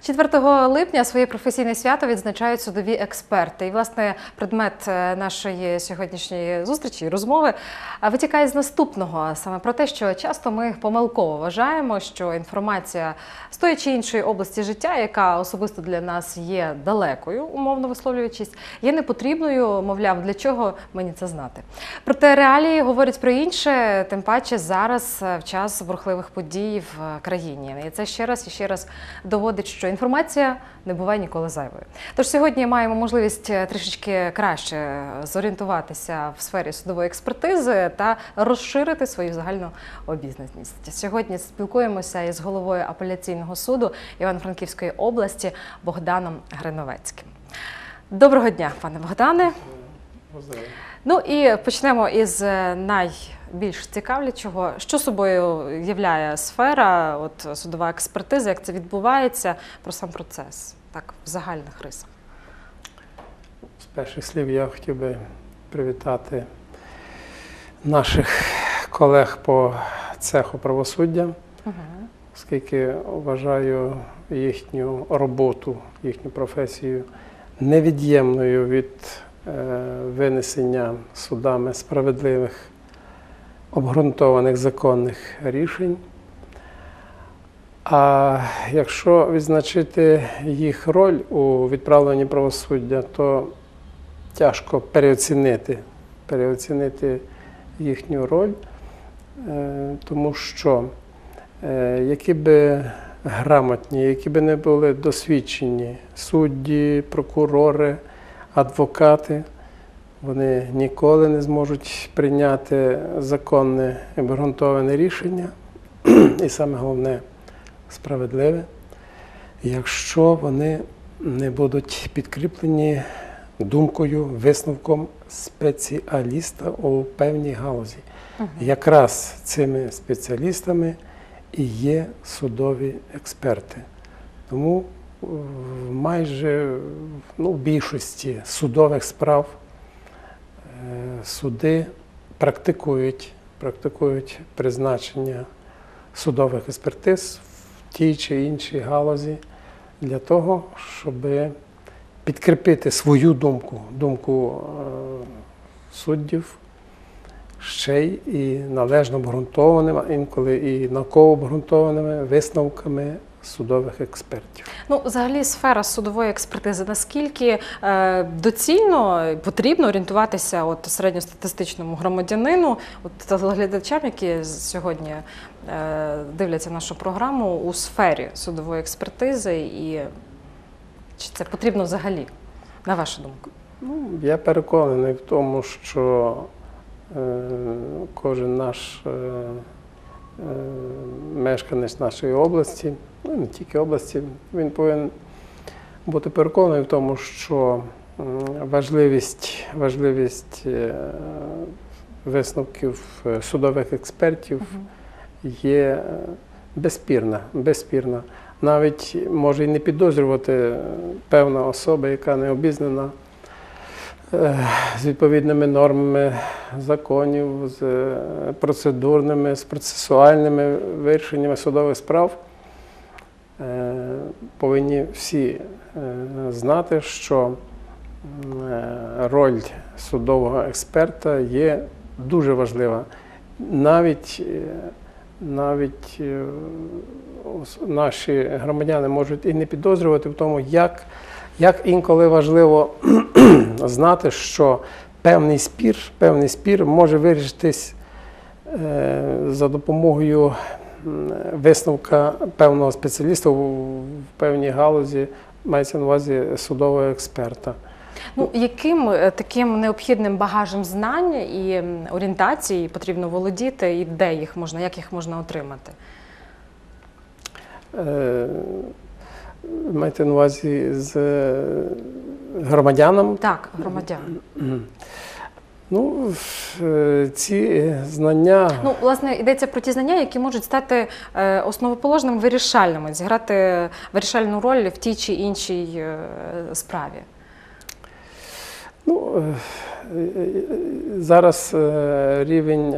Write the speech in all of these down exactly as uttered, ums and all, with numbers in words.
четвертого липня своє професійне свято відзначають судові експерти. І, власне, предмет нашої сьогоднішньої зустрічі, розмови, витікає з наступного. Саме про те, що часто ми помилково вважаємо, що інформація з тої чи іншої області життя, яка особисто для нас є далекою, умовно висловлюючись, є непотрібною, мовляв, для чого мені це знати. Проте реалії говорять про інше, тим паче зараз, в час бурхливих подій в країні. І це ще раз і ще раз доводить, що інформація не буває ніколи зайвою. Тож сьогодні маємо можливість трішечки краще зорієнтуватися в сфері судової експертизи та розширити свою загальну обізнаність. Сьогодні спілкуємося із головою апеляційного суду Івано-Франківської області Богданом Гриновецьким. Доброго дня, пане Богдане. Ну і почнемо із найбільш цікавлячого. Що собою являє сфера, от, судова експертиза, як це відбувається, про сам процес, так, в загальних рисах? З перших слів я хотів би привітати наших колег по цеху правосуддя, угу. оскільки вважаю їхню роботу, їхню професію невід'ємною від винесення судами справедливих, обґрунтованих законних рішень. А якщо відзначити їх роль у відправленні правосуддя, то тяжко переоцінити, переоцінити їхню роль, тому що які би грамотні, які би не були досвідчені судді, прокурори, адвокати, вони ніколи не зможуть прийняти законне і обґрунтоване рішення, і саме головне – справедливе, якщо вони не будуть підкріплені думкою, висновком спеціаліста у певній галузі. Угу. Якраз цими спеціалістами і є судові експерти. Тому майже ну, в більшості судових справ суди практикують, практикують призначення судових експертиз в тій чи іншій галузі для того, щоб підкріпити свою думку, думку суддів, ще й і належно обґрунтованими, а інколи і науково обґрунтованими висновками судових експертів. Ну, взагалі, сфера судової експертизи, наскільки е, доцільно потрібно орієнтуватися от середньостатистичному громадянину, от телеглядачам, які сьогодні е, дивляться нашу програму у сфері судової експертизи, і чи це потрібно взагалі, на вашу думку? Ну, я переконаний в тому, що е, кожен наш е, мешканець нашої області, ну не тільки області, він повинен бути переконаний в тому, що важливість, важливість висновків судових експертів є безспірна, безспірна. Навіть може і не підозрювати певна особа, яка не обізнана з відповідними нормами законів, з процедурними, з процесуальними вирішеннями судових справ, повинні всі знати, що роль судового експерта є дуже важлива. Навіть, навіть наші громадяни можуть і не підозрювати в тому, як Як інколи важливо знати, що певний спір, певний спір може вирішитись за допомогою висновка певного спеціаліста в певній галузі, мається на увазі судового експерта. Ну, яким таким необхідним багажем знань і орієнтації потрібно володіти, і де їх можна, як їх можна отримати? Маєте на увазі з громадянам? Так, громадян. Ну, ці знання… Ну, власне, йдеться про ті знання, які можуть стати основоположними, вирішальними, зіграти вирішальну роль в тій чи іншій справі. Ну, зараз рівень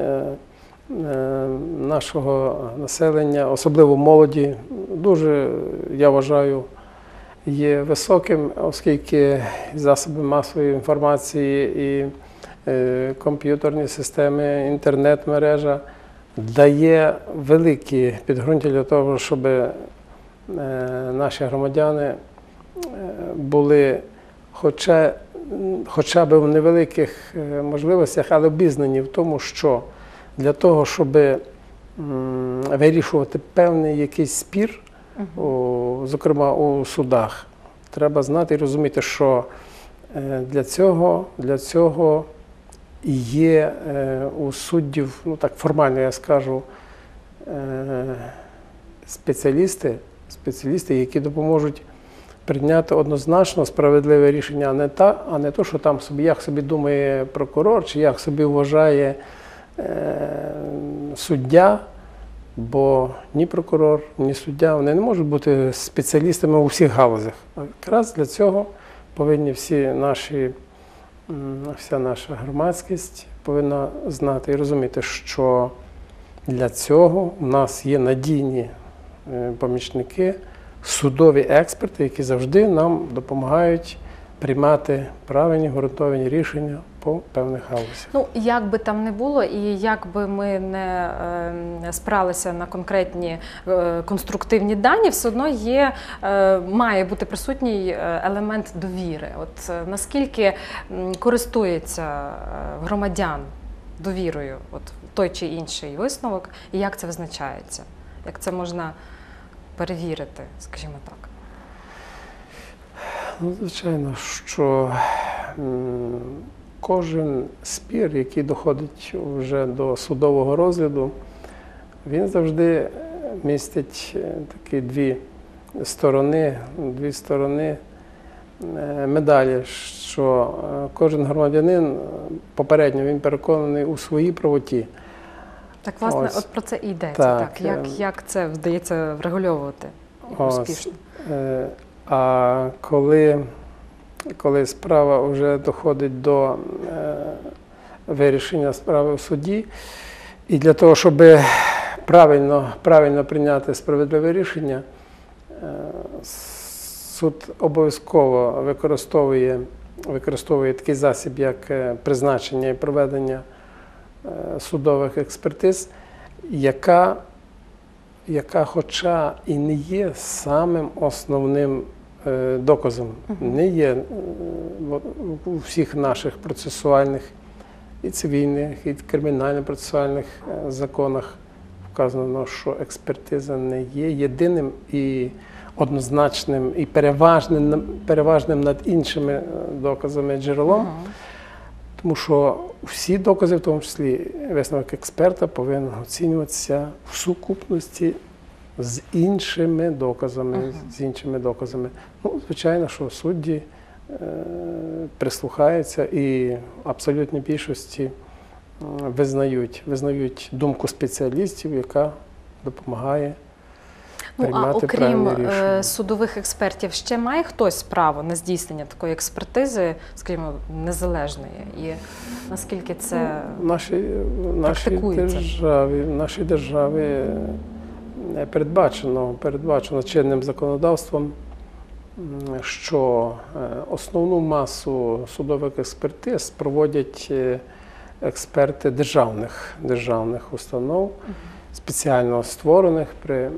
нашого населення, особливо молоді, дуже, я вважаю, є високим, оскільки засоби масової інформації і е, комп'ютерні системи, інтернет-мережа дає великі підґрунтя для того, щоб е, наші громадяни е, були хоча, хоча б в невеликих е, можливостях, але обізнані в тому, що для того, щоб м, вирішувати певний якийсь спір, у, зокрема у судах, треба знати і розуміти, що е, для цього, для цього є е, у суддів, ну так формально я скажу, е, спеціалісти, спеціалісти, які допоможуть прийняти однозначно справедливе рішення, а не та, а не то, що там собі, як собі думає прокурор, чи як собі вважає е, суддя, бо ні прокурор, ні суддя, вони не можуть бути спеціалістами у всіх галузях. А якраз для цього повинні всі наші, вся наша громадськість повинна знати і розуміти, що для цього у нас є надійні помічники, судові експерти, які завжди нам допомагають приймати правильні, ґрунтовні рішення по певних галузях. Ну, як би там не було, і як би ми не е, спиралися на конкретні е, конструктивні дані, все одно є, е, має бути присутній елемент довіри. От е, наскільки м, користується е, громадян довірою от, в той чи інший висновок, і як це визначається? Як це можна перевірити, скажімо так? Ну, звичайно, що м, кожен спір, який доходить вже до судового розгляду, він завжди містить такі дві сторони, дві сторони е, медалі, що е, кожен громадянин попередньо він переконаний у своїй правоті. Так, власне, Ось. от про це і йдеться. Так, Так, як, е, як це вдається врегульовувати Ось. успішно? Е, А коли, коли справа вже доходить до е, вирішення справи в суді, і для того, щоб правильно, правильно прийняти справедливе рішення, е, суд обов'язково використовує, використовує такий засіб, як е, призначення і проведення е, судових експертиз, яка яка хоча і не є самим основним е, доказом, uh-huh. не є е, у всіх наших процесуальних і цивільних, і кримінально-процесуальних е, законах вказано, що експертиза не є єдиним і однозначним, і переважним, переважним над іншими доказами джерелом. Uh-huh. Тому що всі докази, в тому числі висновок експерта, повинен оцінюватися в сукупності з іншими доказами. Uh-huh. з іншими доказами. Ну, звичайно, що судді е, прислухаються і в абсолютній більшості е, визнають, визнають думку спеціалістів, яка допомагає. Ну, а окрім е, судових експертів, ще має хтось право на здійснення такої експертизи, скажімо, незалежної? І наскільки це ну, наші, нашій державі, в нашій державі передбачено, передбачено чинним законодавством, що основну масу судових експертиз проводять експерти державних, державних установ, угу. спеціально створених при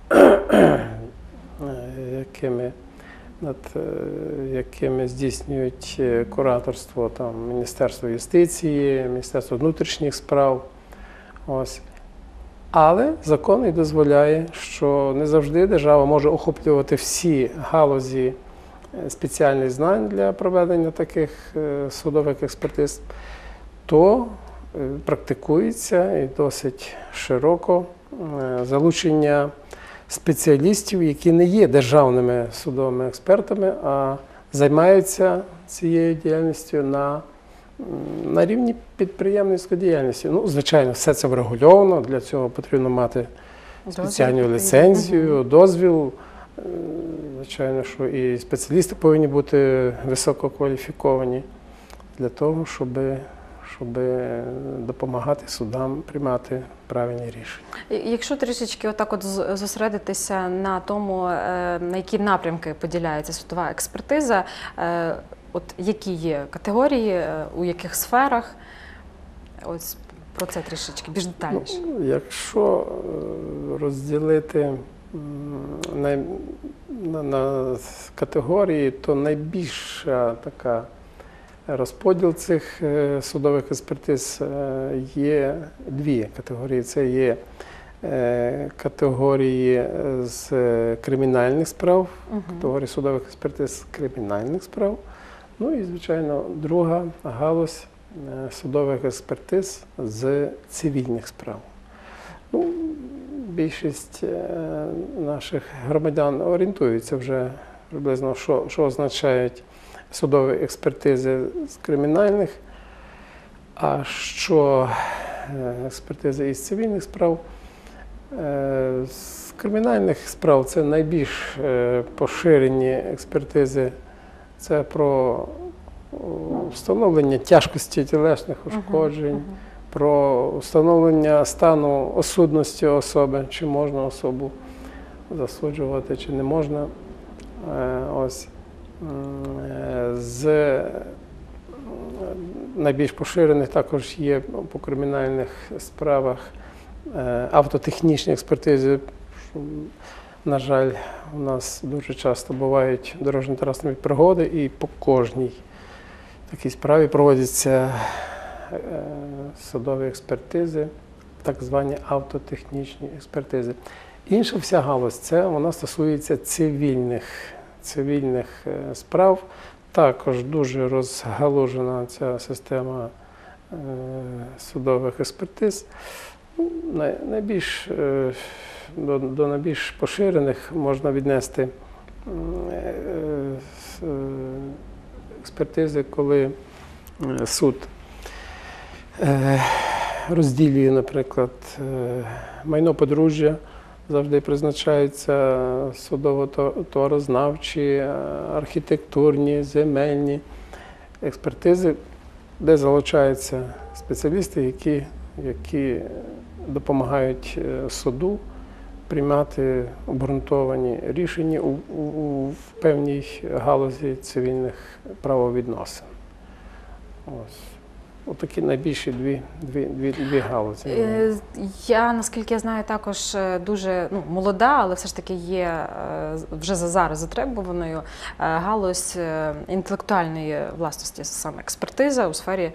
якими, над якими здійснюють кураторство там, Міністерство юстиції, Міністерство внутрішніх справ. Ось. Але закон і дозволяє, що не завжди держава може охоплювати всі галузі спеціальних знань для проведення таких судових експертиз, то практикується і досить широко залучення спеціалістів, які не є державними судовими експертами, а займаються цією діяльністю на, на рівні підприємницької діяльності. Ну, звичайно, все це врегульовано, для цього потрібно мати спеціальну дозвіл, ліцензію, дозвіл. Звичайно, що і спеціалісти повинні бути висококваліфіковані для того, щоб, щоб допомагати судам приймати правильні рішення. І Якщо трішечки отак от з- зосередитися на тому, е, на які напрямки поділяється судова експертиза, е, от які є категорії, е, у яких сферах, ось про це трішечки більш детальніше. Ну, якщо е, розділити м, на, на, на категорії, то найбільша така розподіл цих е, судових експертиз е, є дві категорії. Це є е, категорії з кримінальних справ, Мгм. категорії судових експертиз з кримінальних справ. Ну і, звичайно, друга галузь е, судових експертиз з цивільних справ. Ну, більшість е, наших громадян орієнтуються вже приблизно, що, що означають судові експертизи з кримінальних, а що е, експертизи із цивільних справ. Е, З кримінальних справ це найбільш е, поширені експертизи. Це про о, встановлення тяжкості тілесних ушкоджень, Мгм. про встановлення стану осудності особи, чи можна особу засуджувати, чи не можна. Е, Ось. М, е, З е, найбільш поширених також є по кримінальних справах е, автотехнічні експертизи. Що, на жаль, у нас дуже часто бувають дорожньо-транспортні пригоди, і по кожній такій справі проводяться е, судові експертизи, так звані автотехнічні експертизи. Інша вся галузь, це вона стосується цивільних, цивільних е, справ. Також дуже розгалужена ця система е, судових експертиз. Ну, най- найбільш, е, до, до найбільш поширених можна віднести м, е, с- е, експертизи, коли е, суд е, розділює, наприклад, е, майно подружжя, завжди призначаються судово-товарознавчі, е, архітектурні, земельні експертизи, де залучаються спеціалісти, які, які допомагають е, суду приймати обґрунтовані рішення у, у, в певній галузі цивільних правовідносин. Ось. Отакі найбільші дві, дві, дві, дві галузі. Е, Я, наскільки я знаю, також е, дуже ну, молода, але все ж таки є е, вже за зараз затребуваною е, галузь е, інтелектуальної власності, саме експертиза у сфері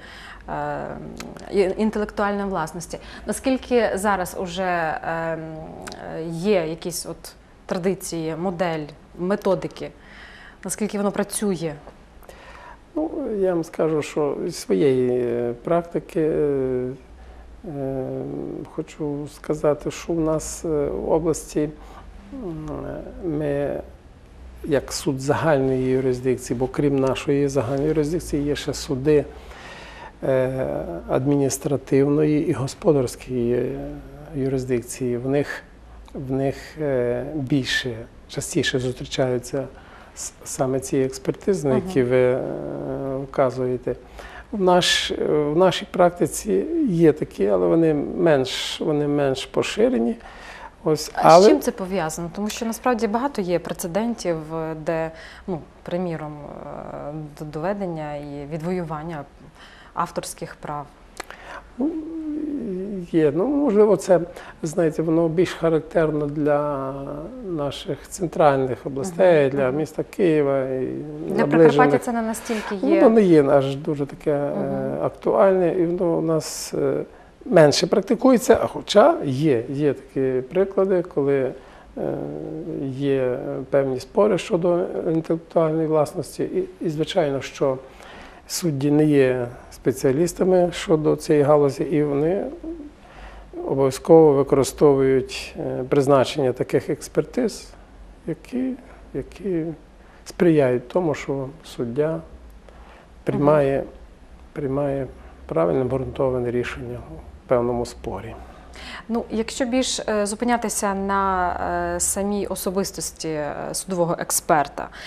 е, інтелектуальної власності. Наскільки зараз уже е, є якісь от традиції, модель, методики, наскільки воно працює? Ну, я вам скажу, що зі своєї е, практики е, е, хочу сказати, що в нас е, в області м, ми, як суд загальної юрисдикції, бо крім нашої загальної юрисдикції є ще суди е, адміністративної і господарської е, юрисдикції. В них, в них е, більше, частіше зустрічаються с- саме ці експертизи, на які ви е, вказуєте. В, наш, в нашій практиці є такі, але вони менш, вони менш поширені. Ось, А але... з чим це пов'язано? Тому що насправді багато є прецедентів, де, ну, приміром, е, до- доведення і відвоювання авторських прав. Ну, є. Ну, можливо, це, знаєте, воно більш характерно для наших центральних областей, Мгм, для мгм. міста Києва і Для наближених. Прикарпаття це не настільки Ну, є. воно не є аж дуже таке е, Мгм. актуальне, і воно у нас е, менше практикується, а хоча є, є такі приклади, коли е, є певні спори щодо інтелектуальної власності, і, і звичайно, що судді не є спеціалістами щодо цієї галузі, і вони обов'язково використовують е, призначення таких експертиз, які, які сприяють тому, що суддя приймає, приймає правильно обґрунтоване рішення у певному спорі. Ну, якщо більш е, зупинятися на е, самій особистості е, судового експерта,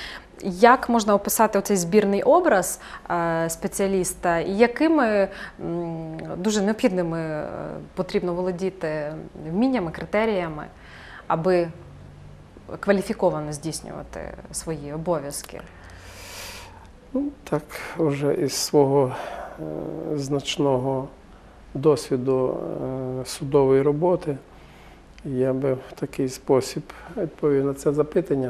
як можна описати оцей збірний образ е, спеціаліста, і якими м, дуже необхідними е, потрібно володіти вміннями, критеріями, аби кваліфіковано здійснювати свої обов'язки? Ну, так, вже із свого е, значного досвіду е, судової роботи я би в такий спосіб відповів на це запитання,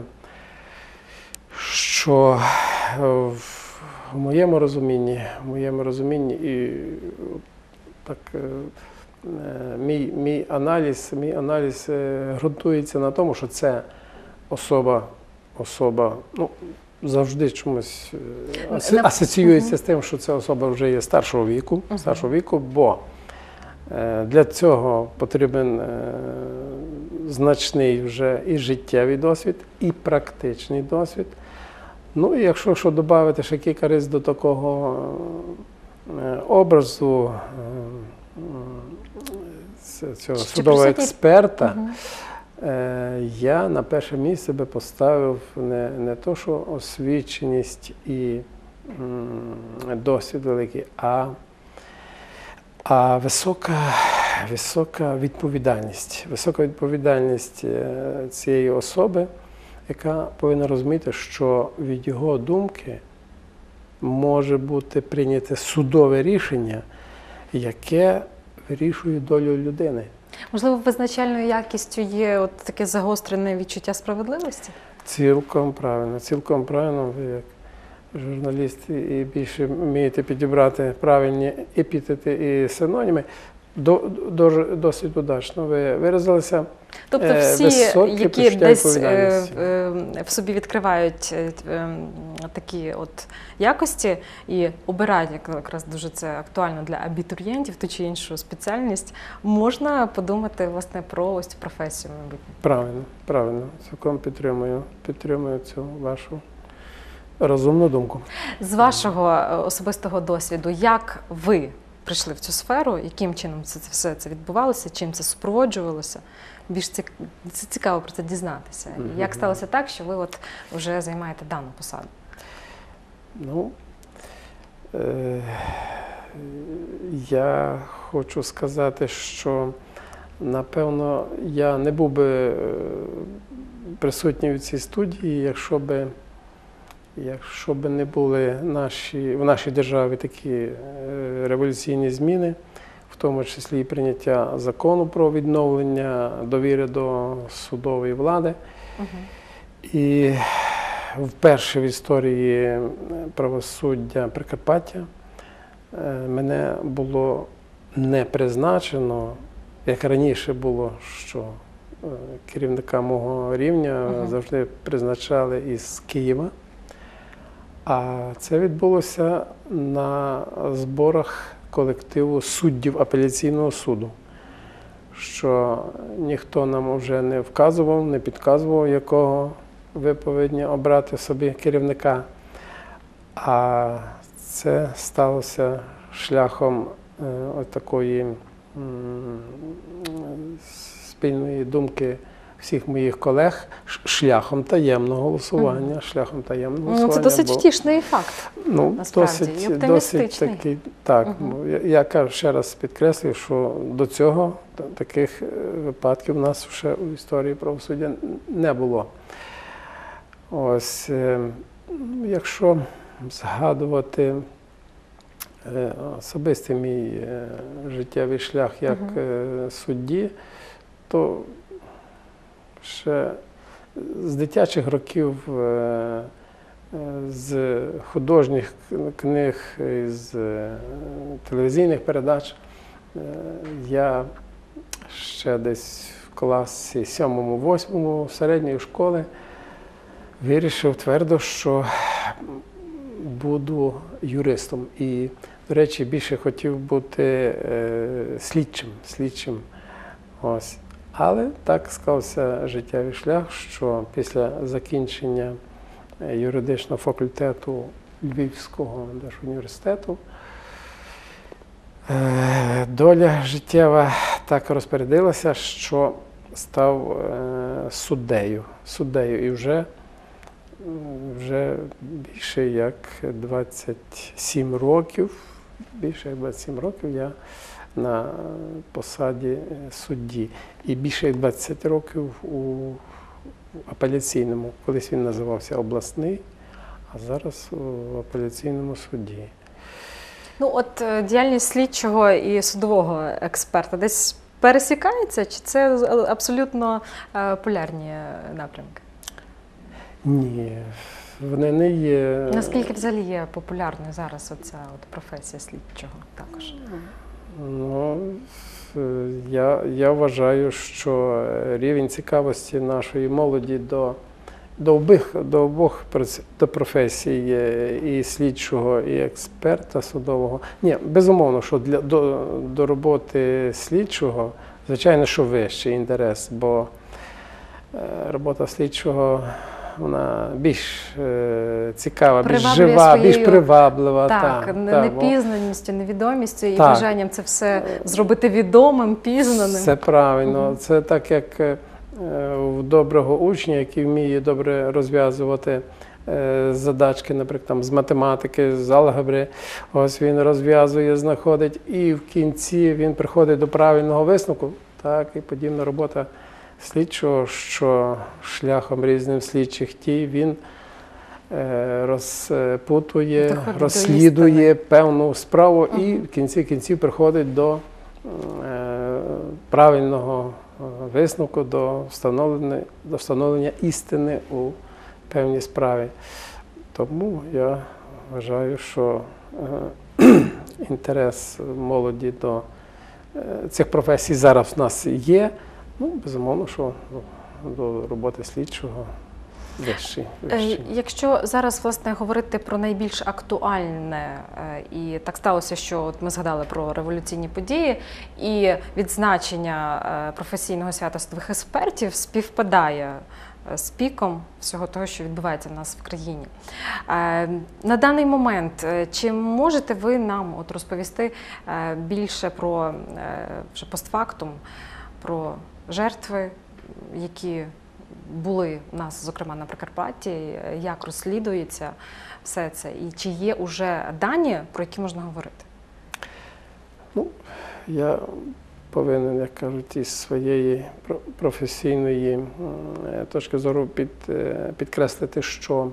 що в моєму розумінні, в моєму розумінні і так, е, мій, мій аналіз, мій аналіз е, ґрунтується на тому, що це особа, особа, ну, завжди чомусь е, аси- асоціюється з тим, що це особа вже є старшого віку, старшого віку, бо е, для цього потрібен е, значний вже і життєвий досвід, і практичний досвід. Ну і якщо що додати ще кілька рис до такого е, образу е, е, цього Чи судового присутній- експерта, Мгм. Е, я на перше місце би поставив не, не то, що освіченість і м, досвід великий, а, а висока, висока відповідальність. Висока відповідальність е, цієї особи, яка повинна розуміти, що від його думки може бути прийняте судове рішення, яке вирішує долю людини. Можливо, визначальною якістю є от таке загострене відчуття справедливості? Цілком правильно, цілком правильно. Ви як журналіст і більше вмієте підібрати правильні епітети і синоніми. До, до, досить удачно ви виразилися. Тобто Е, всі, високе які почуття десь е, відповідальності. е, в собі відкривають е, е, такі от якості і обирають, як якраз дуже це актуально для абітурієнтів, ту чи іншу спеціальність, можна подумати, власне, про ось цю професію, мабуть. Правильно, правильно. Цілком підтримую, підтримую цю вашу розумну думку. З вашого е, особистого досвіду, як ви прийшли в цю сферу, яким чином це, це все це відбувалося, чим це супроводжувалося? Більш цік... це цікаво про це дізнатися. Мгм. Як сталося так, що ви от вже займаєте дану посаду? Ну, е, я хочу сказати, що, напевно, я не був би е, присутній в цій студії, якщо би, якщо би не були наші, в нашій державі такі е, революційні зміни, в тому числі і прийняття закону про відновлення довіри до судової влади. Угу. І вперше в історії правосуддя Прикарпаття е, мене було не призначено, як раніше було, що е, керівника мого рівня Мгм. завжди призначали із Києва. А це відбулося на зборах колективу суддів апеляційного суду, що ніхто нам вже не вказував, не підказував, якого ви повинні обрати собі керівника. А це сталося шляхом е, от такої м, спільної думки всіх моїх колег, ш- шляхом таємного голосування, шляхом таємного Ну, голосування. це досить бо- втішний факт. Ну, насправді, і досить, досить оптимістичний. такий, так. Мгм. Ну, я, я кажу, ще раз підкреслюю, що до цього та- таких е, випадків у нас ще у історії правосуддя не було. Ось, е, ну, якщо згадувати е, особистий мій е, життєвий шлях як Мгм. е, судді, то ще з дитячих років, е, е, з художніх книг, з е, телевізійних передач, е, я ще десь в класі сьомому-восьмому середньої школи вирішив твердо, що буду юристом. І, до речі, більше хотів бути е, слідчим. слідчим. Ось. Але так склався життєвий шлях, що після закінчення е, юридичного факультету Львівського держуніверситету е, доля життєва так розпорядилася, що став е, суддею. суддею. І вже вже більше як двадцять сім років, більше як двадцять сім років я на посаді судді. І більше як двадцять років у апеляційному, колись він називався обласний, а зараз у апеляційному суді. Ну от е, діяльність слідчого і судового експерта десь пересікається, чи це абсолютно е, полярні напрямки? Ні, вони не є. Наскільки взагалі є популярною зараз оця от професія слідчого також? Ну, я, я вважаю, що рівень цікавості нашої молоді до, до, обох, до обох до професій, і слідчого, і експерта судового. Ні, безумовно, що для, до, до роботи слідчого, звичайно, що вищий інтерес, бо робота слідчого, вона більш е, цікава, більш Приваблює жива, своєю, більш приваблива. Так, та, непізнаністю, невідомістю і так. бажанням це все зробити відомим, пізнаним. Це правильно. Угу. Це так, як е, у доброго учня, який вміє добре розв'язувати е, задачки, наприклад, там, з математики, з алгебри. Ось він розв'язує, знаходить, і в кінці він приходить до правильного висновку. Так, і подібна робота слідчого, що шляхом різним слідчих дій він е, розпутує, Доходить розслідує до певну справу угу. і в кінці кінців приходить до е, правильного висновку, до встановлення, до встановлення істини у певній справі. Тому я вважаю, що е, інтерес молоді до е, цих професій зараз в нас є. Ну, безумовно, що до роботи слідчого вищий. вищий. Якщо зараз, власне, говорити про найбільш актуальне, і так сталося, що от ми згадали про революційні події, і відзначення професійного свята судових експертів співпадає з піком всього того, що відбувається в нас в країні. На даний момент, чи можете ви нам от розповісти більше про вже постфактум, про жертви, які були у нас, зокрема, на Прикарпатті, як розслідується все це, і чи є уже дані, про які можна говорити? Ну, я повинен, як кажуть, із своєї професійної точки зору під, підкреслити, що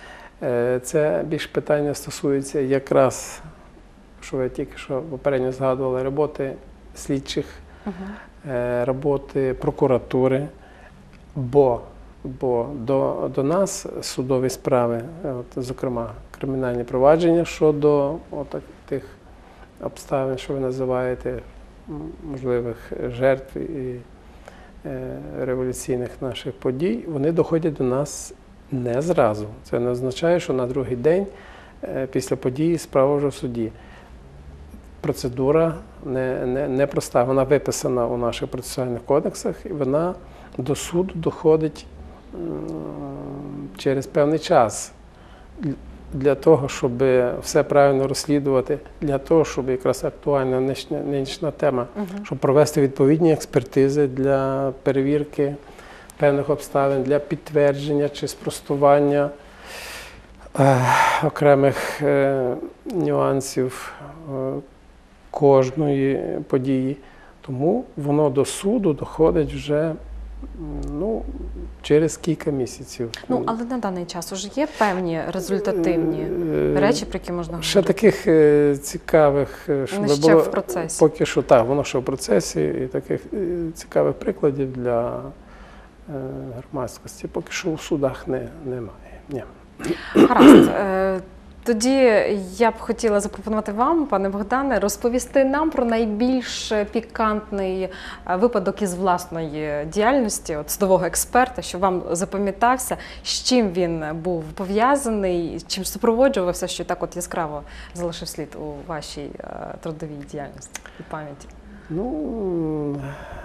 це більш питання стосується якраз, що ви тільки що попередньо згадували, роботи слідчих, угу. роботи прокуратури, бо, бо до, до нас судові справи, от, зокрема кримінальні провадження щодо от, тих обставин, що ви називаєте, можливих жертв і е, революційних наших подій, вони доходять до нас не зразу. Це не означає, що на другий день е, після події справа вже в суді. Процедура не, не, не проста, вона виписана у наших процесуальних кодексах, і вона до суду доходить через певний час. Для того, щоб все правильно розслідувати, для того, щоб якраз актуальна нинішня, нинішня тема, угу. щоб провести відповідні експертизи для перевірки певних обставин, для підтвердження чи спростування е, окремих е, нюансів е, кожної події. Тому воно до суду доходить вже ну, через кілька місяців. Ну, але на даний час вже є певні результативні речі, про які можна говорити? Ще таких е, цікавих, щоб воно ще було, в процесі. Поки що так, воно ще в процесі, і таких цікавих прикладів для е, громадськості поки що у судах не, немає. Ні. Гаразд. Тоді я б хотіла запропонувати вам, пане Богдане, розповісти нам про найбільш пікантний випадок із власної діяльності, от судового експерта, що вам запам'ятався, з чим він був пов'язаний, чим супроводжувався, що так от яскраво залишив слід у вашій трудовій діяльності і пам'яті. Ну,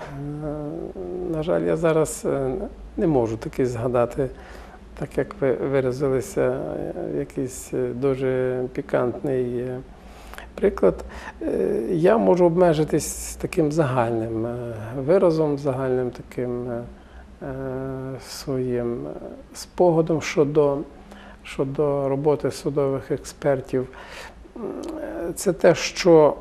на жаль, я зараз не можу таки згадати, так як ви виразилися, якийсь дуже пікантний приклад. Я можу обмежитись таким загальним виразом, загальним таким своїм спогадом щодо щодо роботи судових експертів, це те, що,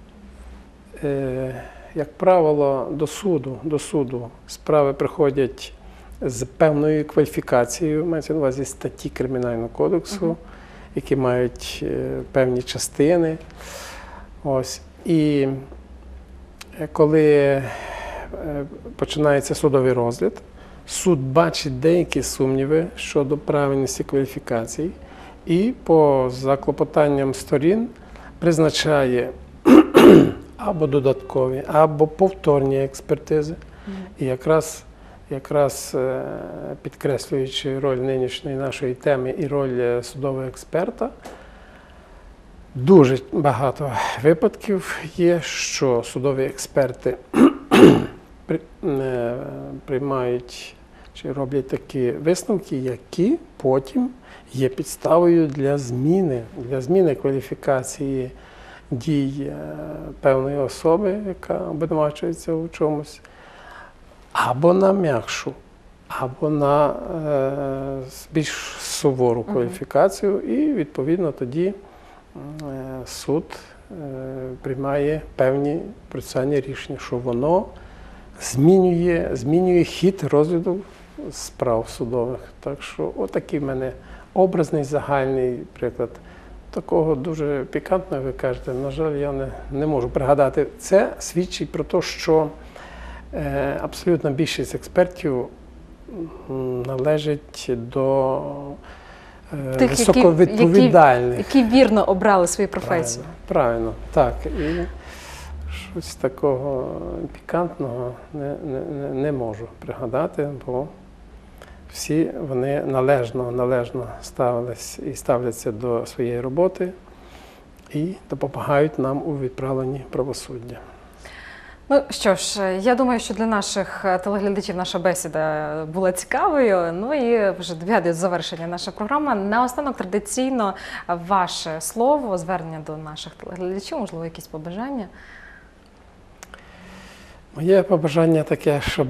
е, як правило, до суду, до суду справи приходять з певною кваліфікацією, мається на увазі статті Кримінального кодексу, uh-huh. які мають е, певні частини. Ось. І коли е, починається судовий розгляд, суд бачить деякі сумніви щодо правильності кваліфікацій і по заклопотанням сторін призначає або додаткові, або повторні експертизи. Mm. І якраз, якраз підкреслюючи роль нинішньої нашої теми і роль судового експерта, дуже багато випадків є, що судові експерти приймають чи роблять такі висновки, які потім є підставою для зміни, для зміни кваліфікації дій певної особи, яка обвинувачується у чомусь, або на м'якшу, або на е, більш сувору кваліфікацію, і відповідно тоді е, суд е, приймає певні процесуальні рішення, що воно змінює, змінює хід розгляду справ судових. Так що отакий в мене образний, загальний приклад. Такого дуже пікантного, ви кажете, на жаль, я не, не можу пригадати. Це свідчить про те, що е, абсолютна більшість експертів належить до е, тих, високовідповідальних. Які, які вірно обрали свою професію. Правильно, правильно, так. І щось такого пікантного не, не, не можу пригадати, бо всі вони належно, належно ставились і ставляться до своєї роботи і допомагають нам у відправленні правосуддя. Ну що ж, я думаю, що для наших телеглядачів наша бесіда була цікавою. Ну і вже добігає завершення наша програма. Наостанок традиційно ваше слово, звернення до наших телеглядачів, можливо, якісь побажання. Моє побажання таке, щоб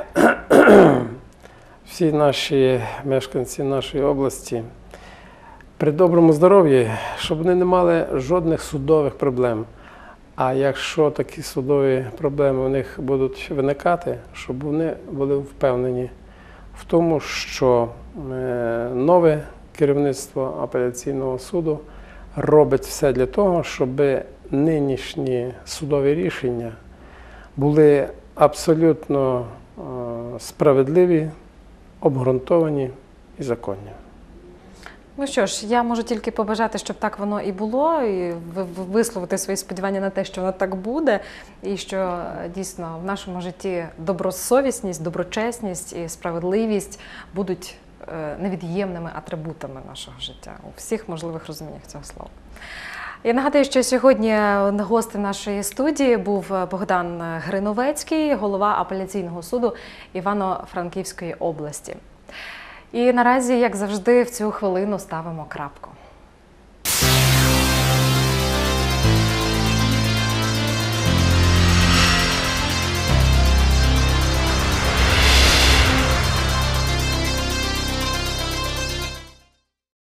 всі наші мешканці нашої області при доброму здоров'ї, щоб вони не мали жодних судових проблем. А якщо такі судові проблеми у них будуть виникати, щоб вони були впевнені в тому, що нове керівництво апеляційного суду робить все для того, щоб нинішні судові рішення були абсолютно справедливі, обґрунтовані і законні. Ну що ж, я можу тільки побажати, щоб так воно і було, і висловити свої сподівання на те, що воно так буде, і що дійсно в нашому житті добросовісність, доброчесність і справедливість будуть невід'ємними атрибутами нашого життя у всіх можливих розуміннях цього слова. Я нагадую, що сьогодні гостем нашої студії був Богдан Гриновецький, голова апеляційного суду Івано-Франківської області. І наразі, як завжди, в цю хвилину ставимо крапку.